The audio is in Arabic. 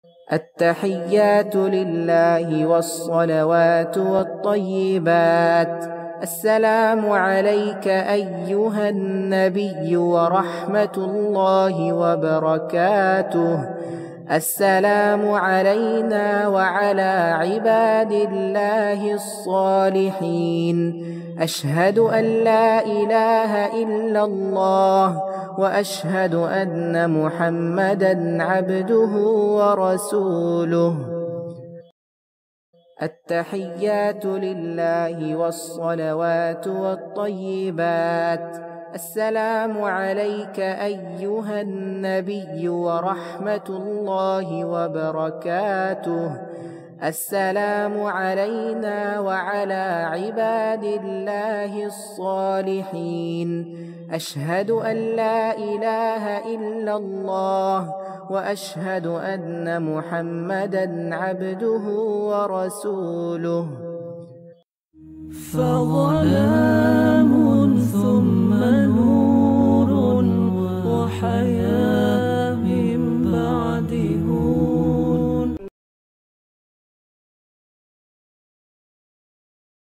التحيات لله والصلوات والطيبات. السلام عليك أيها النبي ورحمة الله وبركاته. السلام علينا وعلى عباد الله الصالحين. أشهد أن لا إله إلا الله وأشهد أن محمدًا عبده ورسوله. التحيات لله والصلوات والطيبات. السلام عليك أيها النبي ورحمة الله وبركاته. السلام علينا وعلى عباد الله الصالحين. أشهد أن لا إله إلا الله وأشهد أن محمدًا عبده ورسوله. فظلام